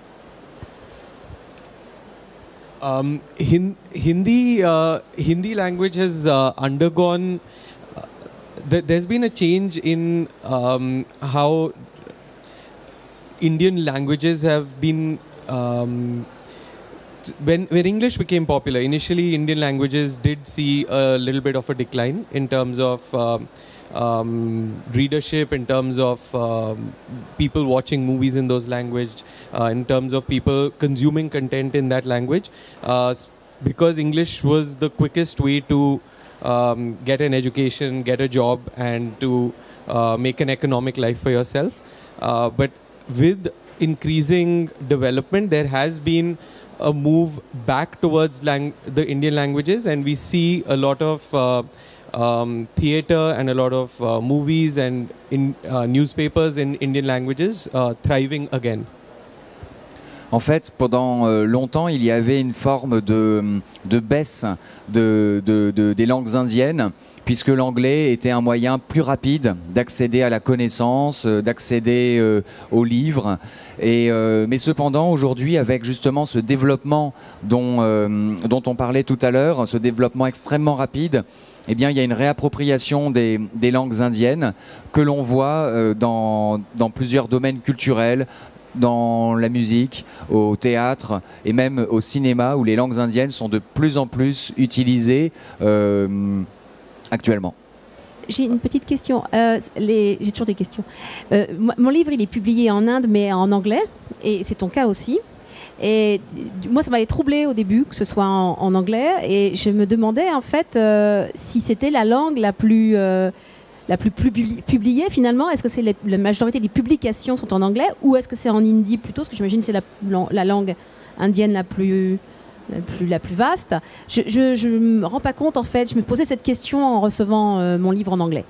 Um, hin- Hindi, uh, Hindi language has uh, undergone. Uh, th- there's been a change in um, how Indian languages have been. Um, When, when English became popular, initially Indian languages did see a little bit of a decline in terms of um, um, readership, in terms of um, people watching movies in those language, uh, in terms of people consuming content in that language, uh, because English was the quickest way to um, get an education, get a job, and to uh, make an economic life for yourself. Uh, but with increasing development, there has been a move back towards lang- the Indian languages, and we see a lot of uh, um, theatre and a lot of uh, movies and in uh, newspapers in Indian languages uh, thriving again. En fait, pendant euh, longtemps, il y avait une forme de, de baisse de, de, de, des langues indiennes, puisque l'anglais était un moyen plus rapide d'accéder à la connaissance, euh, d'accéder euh, aux livres. Et, euh, mais cependant, aujourd'hui, avec justement ce développement dont, euh, dont on parlait tout à l'heure, ce développement extrêmement rapide, eh bien, il y a une réappropriation des, des langues indiennes que l'on voit euh, dans, dans plusieurs domaines culturels, dans la musique, au théâtre et même au cinéma, où les langues indiennes sont de plus en plus utilisées euh, actuellement. J'ai une petite question. Euh, les... J'ai toujours des questions. Euh, mon livre, il est publié en Inde, mais en anglais, et c'est ton cas aussi. Et moi, ça m'avait troublé au début que ce soit en, en anglais. Et je me demandais en fait euh, si c'était la langue la plus, euh, la plus publi- publiée finalement. Est-ce que c'est les, la majorité des publications sont en anglais ou est-ce que c'est en hindi plutôt? Parce que j'imagine que c'est la, la langue indienne la plus, la plus, la plus vaste. Je ne me rends pas compte en fait. Je me posais cette question en recevant euh, mon livre en anglais.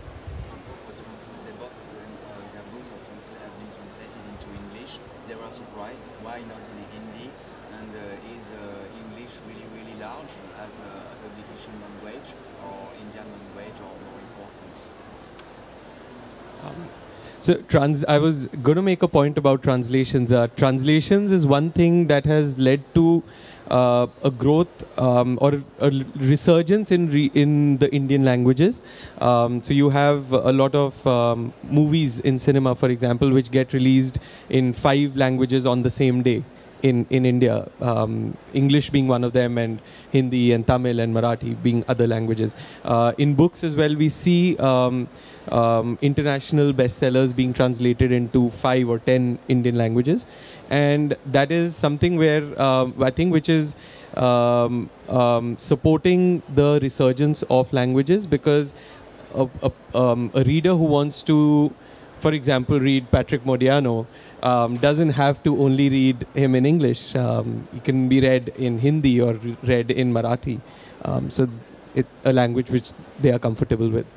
So trans I was going to make a point about translations. Uh, translations is one thing that has led to uh, a growth um, or a resurgence in re in the Indian languages. Um, so you have a lot of um, movies in cinema, for example, which get released in five languages on the same day in, in India. Um, English being one of them, and Hindi and Tamil and Marathi being other languages. Uh, in books as well, we see um, Um, international bestsellers being translated into five or ten Indian languages, and that is something where um, I think which is um, um, supporting the resurgence of languages, because a, a, um, a reader who wants to, for example, read Patrick Modiano um, doesn't have to only read him in English. Um, he can be read in Hindi or re read in Marathi, um, so it's a language which they are comfortable with.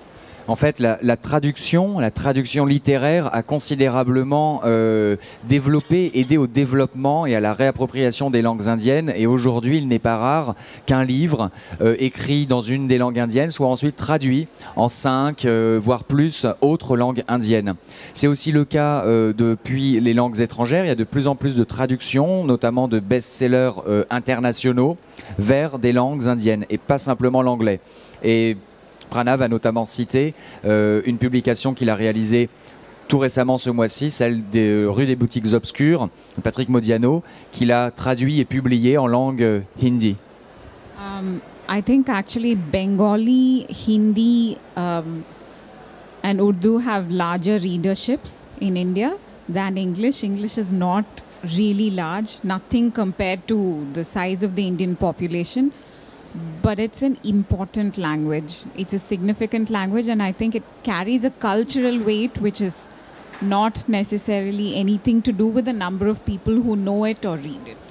En fait, la, la traduction, la traduction littéraire a considérablement euh, développé, aidé au développement et à la réappropriation des langues indiennes. Et aujourd'hui, il n'est pas rare qu'un livre euh, écrit dans une des langues indiennes soit ensuite traduit en cinq, euh, voire plus, autres langues indiennes. C'est aussi le cas euh, depuis les langues étrangères. Il y a de plus en plus de traductions, notamment de best-sellers euh, internationaux, vers des langues indiennes et pas simplement l'anglais. Et Pranav a notamment cité euh, une publication qu'il a réalisée tout récemment ce mois-ci, celle des euh, Rue des Boutiques Obscures, Patrick Modiano, qu'il a traduit et publié en langue euh, hindi. Um, I think actually Bengali, Hindi um, and Urdu have larger readerships in India than English. English is not really large, nothing compared to the size of the Indian population. But it's an important language. It's a significant language, and I think it carries a cultural weight which is not necessarily anything to do with the number of people who know it or read it.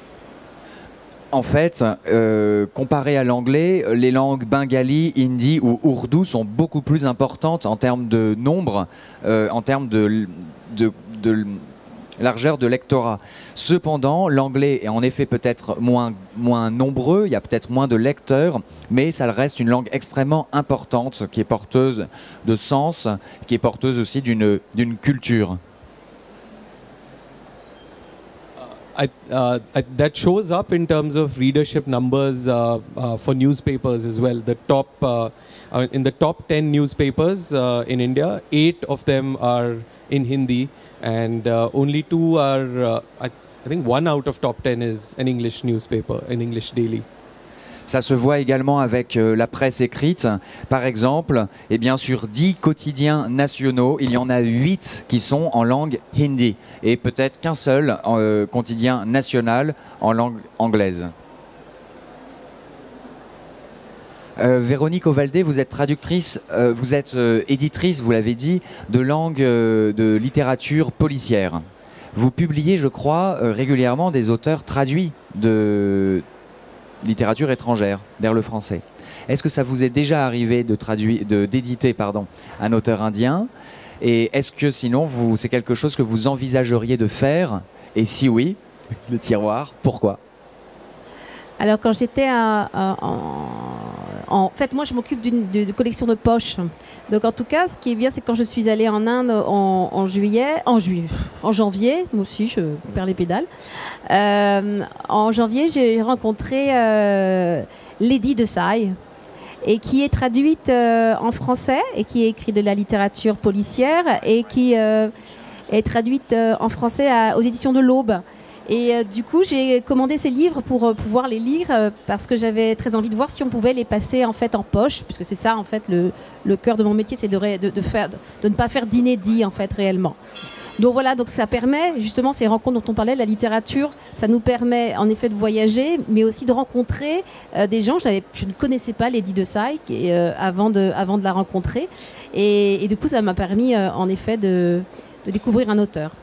En fait, euh, comparé à l'anglais, les langues bengali, hindi ou ourdou sont beaucoup plus importantes en termes de nombre, euh, en termes de, de, de largeur de lectorat. Cependant, l'anglais est en effet peut-être moins, moins nombreux, il y a peut-être moins de lecteurs, mais ça reste une langue extrêmement importante, qui est porteuse de sens, qui est porteuse aussi d'une d'une culture. I, uh, I, that shows up in terms of readership numbers uh, uh, for newspapers as well. The top, uh, uh, in the top ten newspapers uh, in India, eight of them are in Hindi, and uh, only two are, uh, I, I think one out of top ten is an English newspaper, an English daily. Ça se voit également avec euh, la presse écrite. Par exemple, eh bien, sur dix quotidiens nationaux, il y en a huit qui sont en langue hindi et peut-être qu'un seul euh, quotidien national en langue anglaise. Euh, Véronique Ovaldé, vous êtes traductrice, euh, vous êtes euh, éditrice, vous l'avez dit, de langue euh, de littérature policière. Vous publiez, je crois, euh, régulièrement des auteurs traduits de littérature étrangère vers le français. Est-ce que ça vous est déjà arrivé de traduire, de, d'éditer pardon, un auteur indien? Et est-ce que sinon, vous, c'est quelque chose que vous envisageriez de faire? Et si oui, le tiroir, pourquoi? Alors quand j'étais en, en fait, moi je m'occupe d'une de, de collection de poches. Donc en tout cas, ce qui est bien, c'est quand je suis allée en Inde en, en juillet, en juillet, en janvier, moi aussi je perds les pédales. Euh, en janvier, j'ai rencontré euh, Lady Desai, et qui est traduite euh, en français et qui écrit de la littérature policière et qui euh, est traduite euh, en français à, aux éditions de l'Aube. Et euh, du coup, j'ai commandé ces livres pour euh, pouvoir les lire euh, parce que j'avais très envie de voir si on pouvait les passer en fait en poche, puisque c'est ça en fait le, le cœur de mon métier, c'est de, de, de, faire, de ne pas faire d'inédit en fait réellement. Donc voilà, donc ça permet justement ces rencontres dont on parlait, la littérature, ça nous permet en effet de voyager, mais aussi de rencontrer euh, des gens. Je, je ne connaissais pas Lady Desailly et, euh, avant, de, avant de la rencontrer, et, et du coup ça m'a permis euh, en effet de, de découvrir un auteur.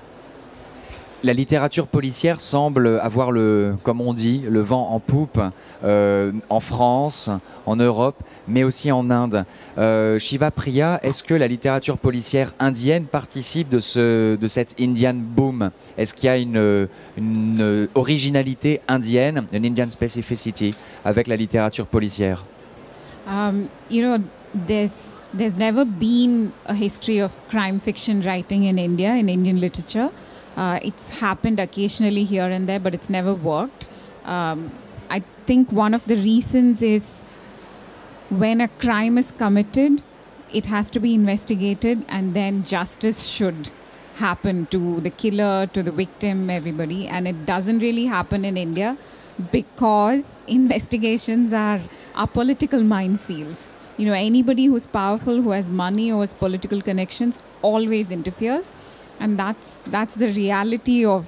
La littérature policière semble avoir, le, comme on dit, le vent en poupe euh, en France, en Europe, mais aussi en Inde. Euh, Shiva Priya, est-ce que la littérature policière indienne participe de, ce, de cette Indian boom? Est-ce qu'il y a une, une originalité indienne, une Indian specificity, avec la littérature policière? Um, you know, there's, there's never been a history of crime fiction writing in India, in Indian literature. Uh, it's happened occasionally here and there, but it's never worked. Um, I think one of the reasons is when a crime is committed, it has to be investigated, and then justice should happen to the killer, to the victim, everybody. And it doesn't really happen in India because investigations are, are political minefields. You know, anybody who's powerful, who has money or has political connections, always interferes. And that's, that's the reality of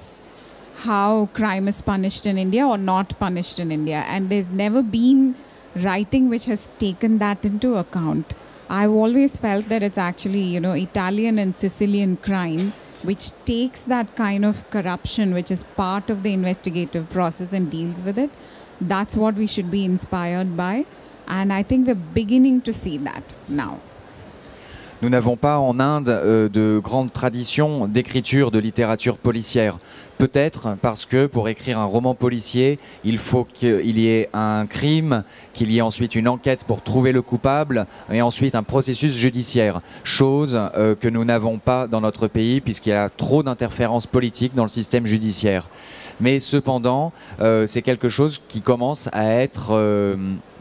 how crime is punished in India or not punished in India. And there's never been writing which has taken that into account. I've always felt that it's actually, you know, Italian and Sicilian crime which takes that kind of corruption, which is part of the investigative process and deals with it. That's what we should be inspired by. And I think we're beginning to see that now. Nous n'avons pas en Inde euh, de grande tradition d'écriture de littérature policière. Peut-être parce que pour écrire un roman policier, il faut qu'il y ait un crime, qu'il y ait ensuite une enquête pour trouver le coupable et ensuite un processus judiciaire. Chose euh, que nous n'avons pas dans notre pays puisqu'il y a trop d'interférences politiques dans le système judiciaire. Mais cependant, euh, c'est quelque chose qui commence à être... Euh,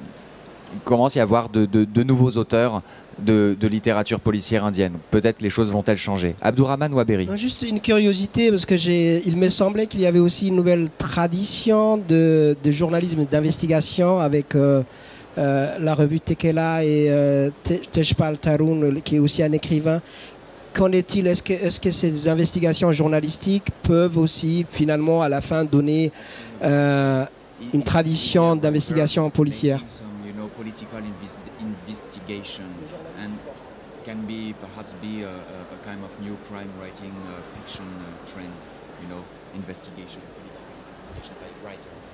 il commence à y avoir de, de, de nouveaux auteurs de, de littérature policière indienne. Peut-être que les choses vont-elles changer. Abdourahmane Waberi. Juste une curiosité, parce que j'ai, il me semblait qu'il y avait aussi une nouvelle tradition de, de journalisme d'investigation avec euh, euh, la revue Tekela et euh, Tejpal Tarun, qui est aussi un écrivain. Qu'en est-il? Est-ce que, est-ce que ces investigations journalistiques peuvent aussi finalement à la fin donner euh, une tradition d'investigation policière? Political invest investigation and can be perhaps be a, a, a kind of new crime writing uh, fiction uh, trend, you know, investigation, political investigation by writers.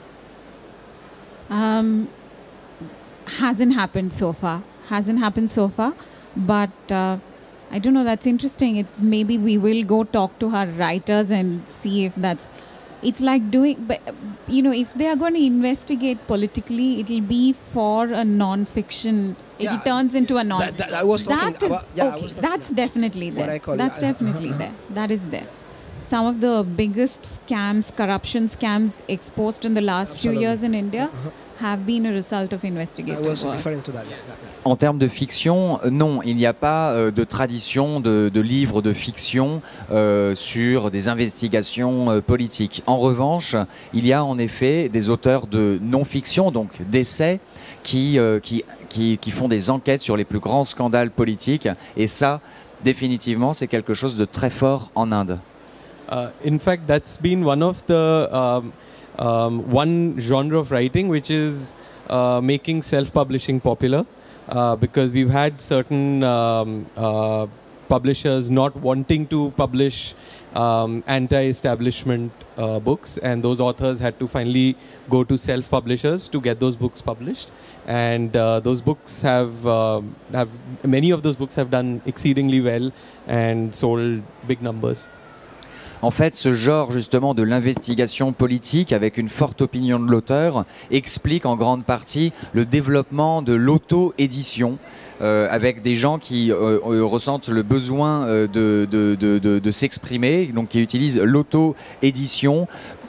Um, hasn't happened so far. Hasn't happened so far, but uh, I don't know. That's interesting. It, maybe we will go talk to our writers and see if that's. It's like doing, but you know, if they are going to investigate politically, it'll be for a non-fiction. Yeah, it turns into a non. That, that, I was talking That is about, yeah, okay. I was talking That's definitely what there. I call That's it. definitely there. That is there. Some of the biggest scams, corruption scams exposed in the last Absolutely. few years in India Uh-huh. have been a result of I investigative was work. referring to that. Yeah, yeah, yeah. En termes de fiction, non, il n'y a pas euh, de tradition de, de livres de fiction euh, sur des investigations euh, politiques. En revanche, il y a en effet des auteurs de non-fiction, donc d'essais, qui, euh, qui, qui, qui font des enquêtes sur les plus grands scandales politiques. Et ça, définitivement, c'est quelque chose de très fort en Inde. Uh, in fact, that's been one of the um, um, one genre of writing which is uh, making self-publishing popular. Uh, because we've had certain um, uh, publishers not wanting to publish um, anti-establishment uh, books, and those authors had to finally go to self-publishers to get those books published. And uh, those books have, uh, have many of those books have done exceedingly well and sold big numbers. En fait, ce genre justement de l'investigation politique avec une forte opinion de l'auteur explique en grande partie le développement de l'auto-édition euh, avec des gens qui euh, euh, ressentent le besoin euh, de, de, de, de, de s'exprimer, donc qui utilisent l'auto-édition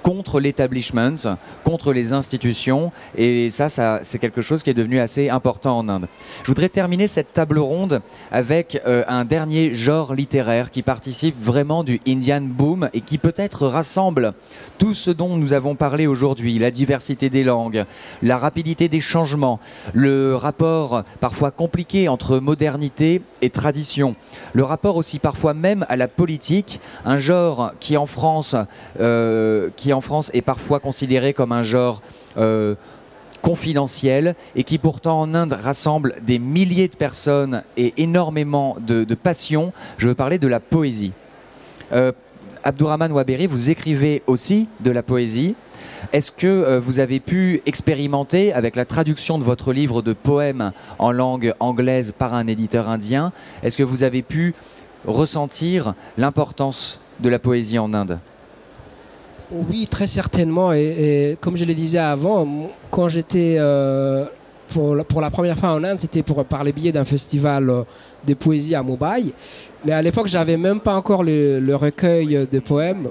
contre l'établissement, contre les institutions. Et ça, ça c'est quelque chose qui est devenu assez important en Inde. Je voudrais terminer cette table ronde avec euh, un dernier genre littéraire qui participe vraiment du Indian boom et qui peut-être rassemble tout ce dont nous avons parlé aujourd'hui, la diversité des langues, la rapidité des changements, le rapport parfois compliqué entre modernité et tradition, le rapport aussi parfois même à la politique, un genre qui en France, euh, qui en France est parfois considéré comme un genre euh, confidentiel et qui pourtant en Inde rassemble des milliers de personnes et énormément de, de passion. Je veux parler de la poésie. Euh, Abdurrahman Waberi, vous écrivez aussi de la poésie. Est-ce que euh, vous avez pu expérimenter avec la traduction de votre livre de poèmes en langue anglaise par un éditeur indien, est-ce que vous avez pu ressentir l'importance de la poésie en Inde? Oui, très certainement. Et, et comme je le disais avant, quand j'étais euh, pour, la, pour la première fois en Inde, c'était pour par le biais d'un festival euh, de poésie à Mumbai. Mais à l'époque, j'avais même pas encore le, le recueil de poèmes.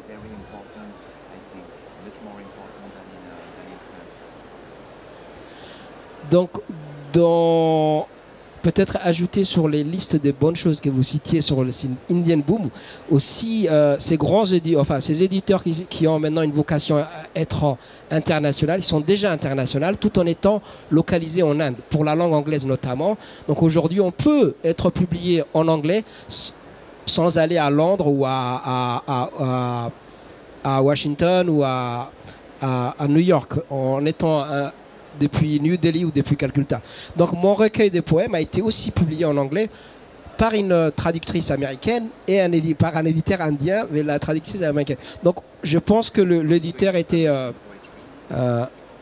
Donc, dans peut-être ajouter sur les listes de bonnes choses que vous citiez sur le site Indian Boom, aussi euh, ces grands éditeurs, enfin ces éditeurs qui, qui ont maintenant une vocation à être internationaux, ils sont déjà internationaux tout en étant localisés en Inde, pour la langue anglaise notamment. Donc aujourd'hui, on peut être publié en anglais sans aller à Londres ou à, à, à, à, à Washington ou à, à, à New York, en étant un, depuis New Delhi ou depuis Calcutta. Donc mon recueil de poèmes a été aussi publié en anglais par une traductrice américaine et un édi par un éditeur indien, mais la traductrice est américaine. Donc je pense que l'éditeur était euh, euh,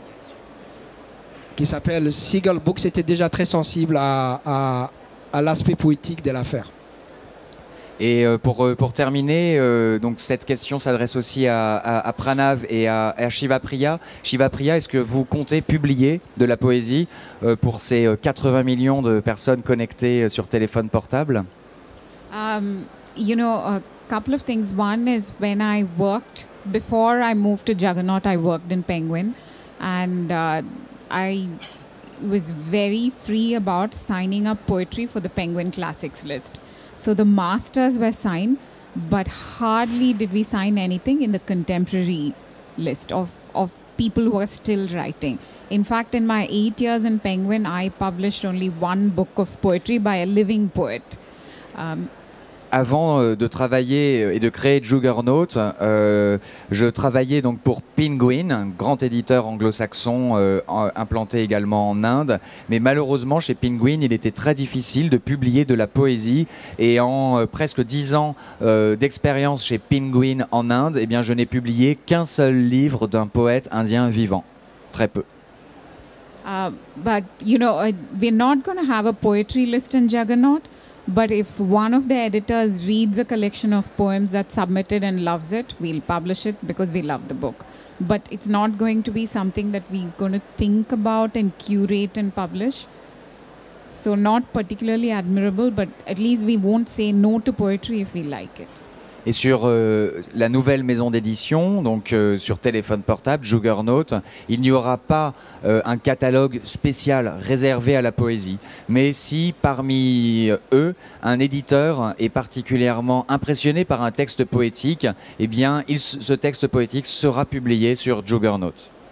qui s'appelle Seagull Books était déjà très sensible à, à, à l'aspect poétique de l'affaire. Et pour, pour terminer, euh, donc cette question s'adresse aussi à, à, à Pranav et à, à Shiva Priya. Shiva Priya, est-ce que vous comptez publier de la poésie euh, pour ces quatre-vingts millions de personnes connectées sur téléphone portable? Um, you know, a couple of things. One is when I worked, before I moved to Juggernaut, I worked in Penguin. And uh, I was very free about signing up poetry for the Penguin Classics list. So the masters were signed, but hardly did we sign anything in the contemporary list of, of people who are still writing. In fact, in my eight years in Penguin, I published only one book of poetry by a living poet. Um, Avant euh, de travailler et de créer Juggernaut, euh, je travaillais donc pour Penguin, un grand éditeur anglo-saxon euh, implanté également en Inde. Mais malheureusement, chez Penguin, il était très difficile de publier de la poésie. Et en euh, presque dix ans euh, d'expérience chez Penguin en Inde, eh bien, je n'ai publié qu'un seul livre d'un poète indien vivant. Très peu. Uh, but, you know, uh, we're not going to have a poetry list in Juggernaut. But if one of the editors reads a collection of poems that's submitted and loves it, we'll publish it because we love the book. But it's not going to be something that we're going to think about and curate and publish. So not particularly admirable, but at least we won't say no to poetry if we like it. Et sur euh, la nouvelle maison d'édition, donc euh, sur téléphone portable, Juggernaut, il n'y aura pas euh, un catalogue spécial réservé à la poésie. Mais si parmi eux, un éditeur est particulièrement impressionné par un texte poétique, eh bien, il, ce texte poétique sera publié sur Juggernaut.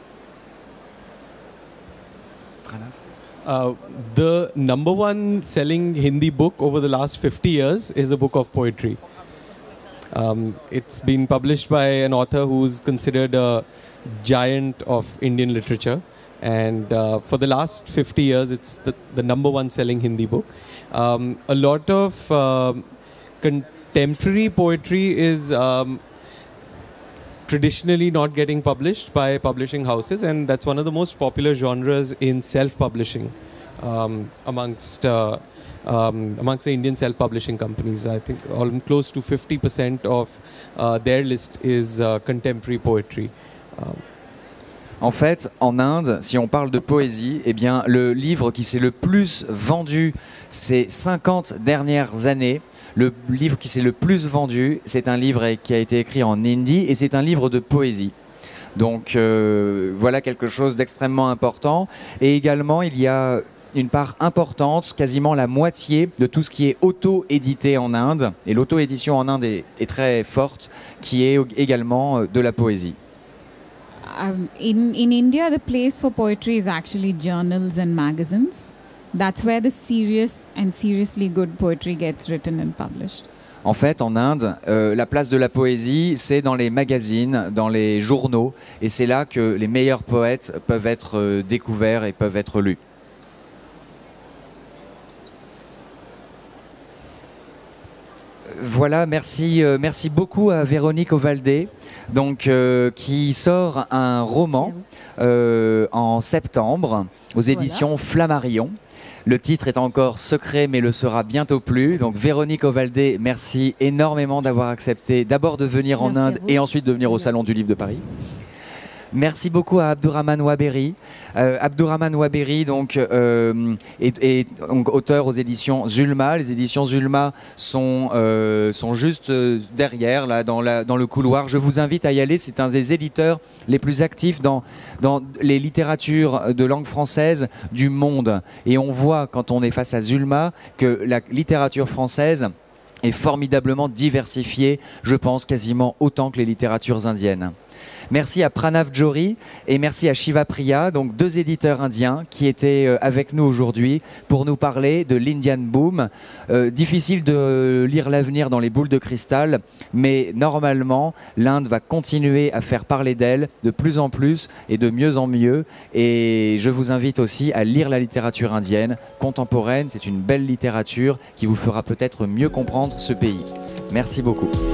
Uh, the number one selling Hindi book over the last fifty years is a book of poetry. Um, it's been published by an author who's considered a giant of Indian literature. And uh, for the last fifty years, it's the, the number one selling Hindi book. Um, a lot of uh, contemporary poetry is um, traditionally not getting published by publishing houses. And that's one of the most popular genres in self-publishing um, amongst uh, Um, amongst the Indian self-publishing companies. I think all, close to fifty percent of uh, their list is uh, contemporary poetry. Um, En fait, en Inde, si on parle de poésie, eh bien, le livre qui s'est le plus vendu ces cinquante dernières années, le livre qui s'est le plus vendu, c'est un livre qui a été écrit en hindi et c'est un livre de poésie. Donc euh, voilà quelque chose d'extrêmement important. Et également, il y a une part importante, quasiment la moitié de tout ce qui est auto-édité en Inde, et l'auto-édition en Inde est, est très forte, qui est également de la poésie. Um, in, in India, the place for poetry is actually journals and magazines. That's where the serious and seriously good poetry gets written and published. En fait, en Inde, euh, la place de la poésie, c'est dans les magazines, dans les journaux, et c'est là que les meilleurs poètes peuvent être euh, découverts et peuvent être lus. Voilà, merci, euh, merci beaucoup à Véronique Ovaldé, donc, euh, qui sort un roman euh, en septembre aux éditions voilà. Flammarion. Le titre est encore secret, mais le sera bientôt plus. Donc Véronique Ovaldé, merci énormément d'avoir accepté d'abord de venir merci en Inde et ensuite de venir au Salon du Livre de Paris. Merci beaucoup à Abdurrahman Waberi. Euh, Abdurrahman Waberi donc, euh, est, est donc, auteur aux éditions Zulma. Les éditions Zulma sont, euh, sont juste derrière, là, dans, la, dans le couloir. Je vous invite à y aller. C'est un des éditeurs les plus actifs dans, dans les littératures de langue française du monde. Et on voit, quand on est face à Zulma, que la littérature française est formidablement diversifiée, je pense quasiment autant que les littératures indiennes. Merci à Pranav Johri et merci à Shiva Priya, donc deux éditeurs indiens qui étaient avec nous aujourd'hui pour nous parler de l'Indian Boom. Euh, difficile de lire l'avenir dans les boules de cristal, mais normalement, l'Inde va continuer à faire parler d'elle de plus en plus et de mieux en mieux. Et je vous invite aussi à lire la littérature indienne contemporaine. C'est une belle littérature qui vous fera peut-être mieux comprendre ce pays. Merci beaucoup.